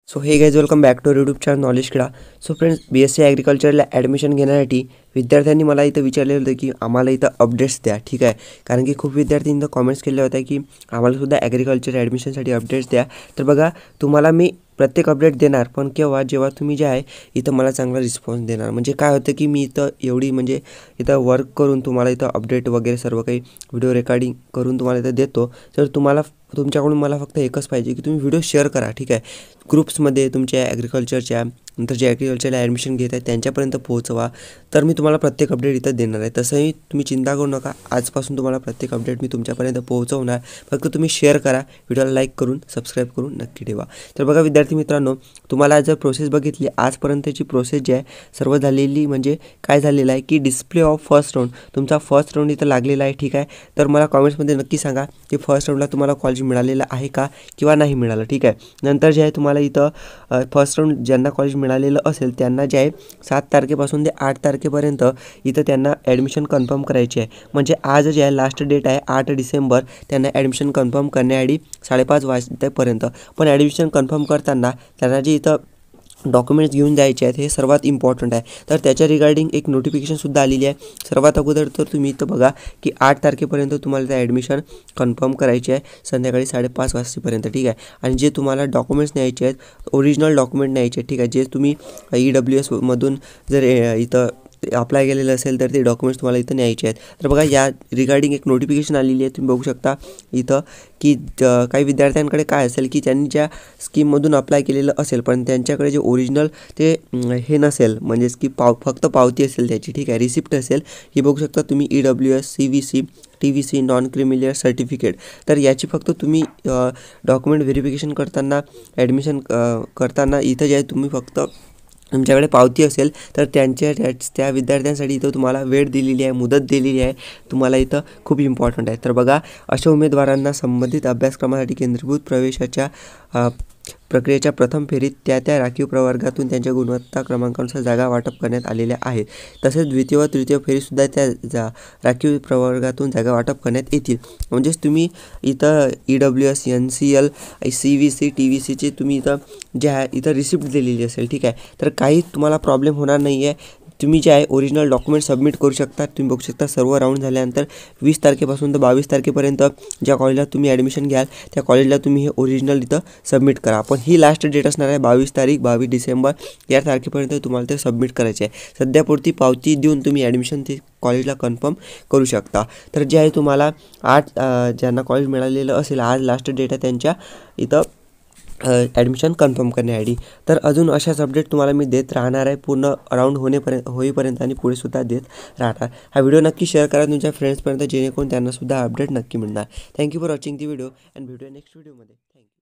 So हे guys welcome back to YouTube channel knowledge Krida. So friends, BSc ॲग्रिकल्चरला admission घेण्यासाठी विद्यार्थ्यांनी मला इथं विचारलेलं होतं की आम्हाला इथं अपडेट्स द्या. ठीक आहे, कारण की खूप विद्यार्थ्यांनी इथं कॉमेंट्स केल्या होत्या की आम्हालासुद्धा ॲग्रिकल्चर ॲडमिशनसाठी अपडेट्स द्या. तर बघा, तुम्हाला मी प्रत्येक अपडेट देणार, पण केव्हा, जेव्हा तुम्ही जे आहे इथं मला चांगला रिस्पॉन्स देणार. म्हणजे काय होतं की मी इथं एवढी म्हणजे इथं वर्क करून तुम्हाला इथं अपडेट वगैरे सर्व काही व्हिडिओ रेकॉर्डिंग करून तुम्हाला इथं देतो. तर तुम्हाला तुमच्याकडून मला फक्त एकच पाहिजे की तुम्ही व्हिडिओ शेअर करा. ठीक आहे, ग्रुप्समध्ये तुमच्या ॲग्रिकल्चरच्या नंतर जे ॲग्रिकल्चरला ॲडमिशन घेत आहेत त्यांच्यापर्यंत पोहोचवा. तर मी तुम्हाला प्रत्येक अपडेट इथं देणार आहे. तसंही तुम्ही चिंता करू नका, आजपासून तुम्हाला प्रत्येक अपडेट मी तुमच्यापर्यंत पोहोचवणार. फक्त तुम्ही शेअर करा, व्हिडिओला लाईक करून सबस्क्राईब करून नक्की ठेवा. तर बघा विद्यार्थी मित्रांनो, तुम्हाला जर प्रोसेस बघितली आजपर्यंतची प्रोसेस जी आहे सर्व झालेली, म्हणजे काय झालेलं आहे की डिस्प्ले ऑफ फर्स्ट राऊंड, तुमचा फर्स्ट राऊंड इथं लागलेला आहे. ठीक आहे, तर मला कॉमेंट्समध्ये नक्की सांगा की फर्स्ट राऊंडला तुम्हाला कॉलेज मिळालेलं आहे का किंवा नाही मिळालं. ठीक आहे, नंतर जे आहे तुम्हाला इथं फर्स्ट राऊंड ज्यांना कॉलेज मिळालेलं असेल त्यांना जे आहे 7 तारखेपासून ते 8 तारखेपर्यंत इथं त्यांना ॲडमिशन कन्फर्म करायची आहे. म्हणजे आज जे आहे लास्ट डेट आहे 8 डिसेंबर, त्यांना ॲडमिशन कन्फर्म करण्याआधी 5:30 वाजेपर्यंत. पण ॲडमिशन कन्फर्म करताना त्यांना जे इथं डॉक्युमेंट्स घेऊन जायचे आहेत हे सर्वात इम्पॉर्टंट आहे. तर त्याच्या रिगार्डिंग एक नोटिफिकेशनसुद्धा आलेली आहे. सर्वात अगोदर तर तुम्ही इथं बघा की 8 तारखेपर्यंत तुम्हाला त्या ॲडमिशन कन्फर्म करायची आहे संध्याकाळी 5:30 वाजेपर्यंत. ठीक आहे, आणि जे तुम्हाला डॉक्युमेंट्स न्यायचे आहेत, ओरिजिनल डॉक्युमेंट न्यायचे आहेत. ठीक आहे, जे तुम्ही EWS मधून जर इथं अप्लाय केलेलं असेल तर ते डॉक्युमेंट्स तुम्हाला इथं न्यायचे आहेत. तर बघा, या रिगार्डिंग एक नोटिफिकेशन आलेली आहे, तुम्ही बघू शकता इथं की काही विद्यार्थ्यांकडे काय असेल की त्यांनी ज्या स्कीममधून अप्लाय केलेलं असेल पण त्यांच्याकडे जे ओरिजिनल ते हे नसेल, म्हणजेच की फक्त पावती असेल त्याची. ठीक आहे, रिसिप्ट असेल, ही बघू शकता तुम्ही EWS CVC TVC non creamy layer certificate. तर याची फक्त तुम्ही डॉक्युमेंट व्हेरिफिकेशन करताना ॲडमिशन करताना इथं जे आहे तुम्ही फक्त तुमच्याकडे पावती असेल तर त्या विद्यार्थ्यांसाठी इथं तुम्हाला वेळ दिलेली आहे, मुदत दिलेली आहे तुम्हाला, इथं खूप इम्पॉर्टंट आहे. तर बघा, अशा उमेदवारांना संबंधित अभ्यासक्रमासाठी केंद्रीभूत प्रवेशाच्या प्रक्रियेच्या प्रथम फेरीत त्या राखीव प्रवर्गातून त्यांच्या गुणवत्ता क्रमांकानुसार जागा वाटप करण्यात आलेल्या आहेत. तसेच द्वितीय व तृतीय फेरीसुद्धा त्या राखीव प्रवर्गातून जागा वाटप करण्यात येतील. म्हणजेच तुम्ही इथं EWS NCL CVC TVCचे तुम्ही इथं जे आहे इथं रिसिप्ट दिलेली असेल. ठीक आहे, तर काही तुम्हाला प्रॉब्लेम होणार नाही आहे. तुम्ही जे आहे ओरिजिनल डॉक्युमेंट सबमिट करू शकता. तुम्ही बघू शकता सर्व राऊंड झाल्यानंतर 20 तारखेपासून तर 22 तारखेपर्यंत ज्या कॉलेजला तुम्ही ॲडमिशन घ्याल त्या कॉलेजला तुम्ही हे ओरिजिनल इथं सबमिट करा. पण ही लास्ट डेट असणार आहे 22 डिसेंबर या तारखेपर्यंत तुम्हाला ते सबमिट करायचे आहे. सध्यापुरती पावती देऊन तुम्ही ॲडमिशन ते कॉलेजला कन्फर्म करू शकता. तर जे आहे तुम्हाला 8 ज्यांना कॉलेज मिळालेलं असेल, आज लास्ट डेट आहे त्यांच्या इथं ॲडमिशन कन्फर्म करण्याआधी. तर अजून अशाच अपडेट तुम्हाला मी देत राहणार आहे, पूर्ण राऊंड होईपर्यंत आणि पुढेसुद्धा देत राहणार. हा व्हिडिओ नक्की शेअर करा तुमच्या फ्रेंड्सपर्यंत, जेणेकरून त्यांनासुद्धा अपडेट नक्की मिळणार. Thank you for watching the video and भेटूया नेक्स्ट व्हिडिओमध्ये. थँक्यू.